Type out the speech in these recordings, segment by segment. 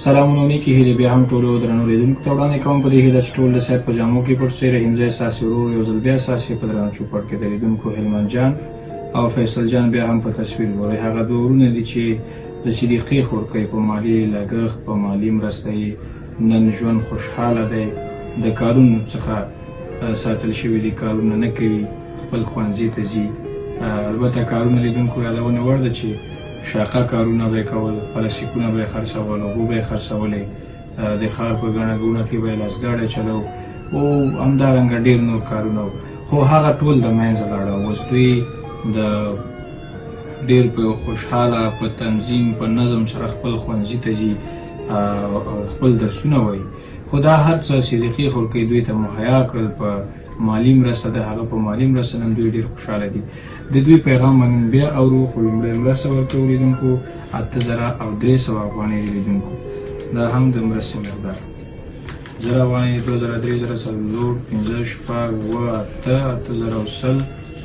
سلامونه نیکې هیلې بیا هم ټولو درنو لیدونکو ته وړاندې کوم په دې هیله چې ټول د صحت په جامو کې پټ سئ. رحیم زی ستاسې ورور یو ځل بیا ستاسې په درنه چوپړ کې د لیدونکو هلمند جان او فیصل جان بیا هم په تصویر ګورئ. هغه دوه ورونه دي چې د صدیقې خورکۍ په مالي لګښت په مالي مرسته یې نن ژوند خوشحاله دی. د کارونو څخه ساتل شوي دي، کارونه نه کوي، خپل ښوونځي ته ځي. البته کارونه لیدونکو یادونه وړ ده چې شاقه کارونه به یې کول، پلاستیکونه به یې خرڅول، اوبه به یې خرڅولې، د ښار په ګڼه ګوڼه کې به یې لاسګاډی چلو او همدارنګه ډېر نور کارونه و. خو هغه ټول د منځه لاړه. اوس دوی د ډېر په خوشحاله په تنظیم په نظم سره خپل ښوونځي ته ځي، خپل درسونه وایي. خو دا هر څه صدیقې خورکۍ دوی ته مهیا کړل په مالي مرسته. د هغه په مالي مرسته نن دوی ډېر خوشحاله دي. د دوی پیغام به نن بیا اورو، خو لومړی مرسته ورکوو لیدونکو 8300 افغانۍ دي لیدونکو. دا هم د مرستې مقدار 0 افغانۍ 2000 3000 څلور 5 شپږ 8 8010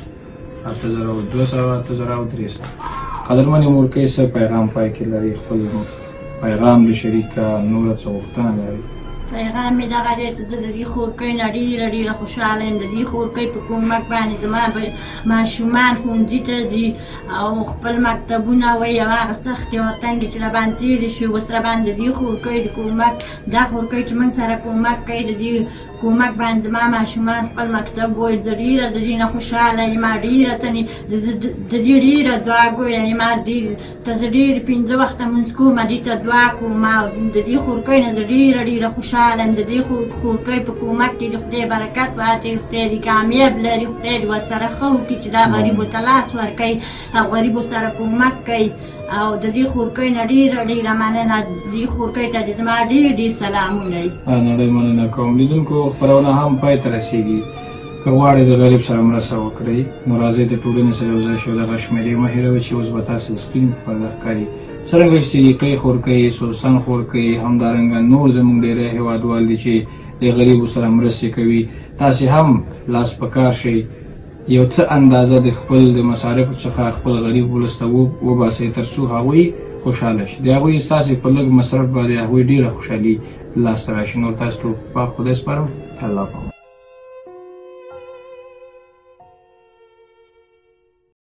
8200 8300. قدرمنې مورکۍ څه پیغام پای کې لري؟ خپل پیغام د شریکه نوره څه غوښتنه لري؟ پیغام مې دغه دی چې زه د دې خورکۍ نه ډېره خوشحاله یم. د دې خورکۍ په کومک باندې زما ماشومان ښوونځي ته ځي او خپل مکتبونه وایي او هغه سختې او تنګې چې راباندې تېرې شوي اوس راباندې د دې خورکۍ د کومک دا خورکۍ چې موږ سره کومک کوي د دې کومک باندې زما ماشومان خپل مکتب وایي. زه ډېره د دې نه خوشحاله یم، ډېره ته د دې ډېره دعاګویه یم. ته زه ډېرې 5 وخته لمونځ کوم، دې ته دعا کوم او د دې خورکۍ نه زه ډېره خوشحاله یم. د دې خورکۍ په کومک کې د خدای برکت واچوي، خدای دې کامیاب لري، خدای دې ورسره ښه وکړي چې دا غریبو ته لاس ورکوي او غریبو سره کومک کوي. او د دې خورکۍ نه ډېره مننه. دې خورکۍ ته دې زما ډېر سلامونه وي. نړۍ مننه کوم. لیدونکو خپرونه هم پای ته رسېږي. که غواړئ د غریب سره مرسته وکړئ نو راځئ د ټولنې سره یوځای شو. دغه شمېرې مه هېروئ چې اوس به تاسې سکرین په پرده ښکاري. څرنګه چې صدیقې خورکۍ، سوسن خورکۍ، همدارنګه نور زموږ ډېری هېوادوال دي چې د غریبو سره مرستې کوي. تاسې هم لاس په کار شئ، یو څه اندازه د خپل د مصارفو څخه خپل غریب ولس ته وباسئ تر څو هغوی خوشحاله شي. د هغوی ستاسې په لږ مصرف باندې هغوی ډېره خوشحالي لاسته راشي. نور تاسو ټول په خدای سپارم. الله پاک.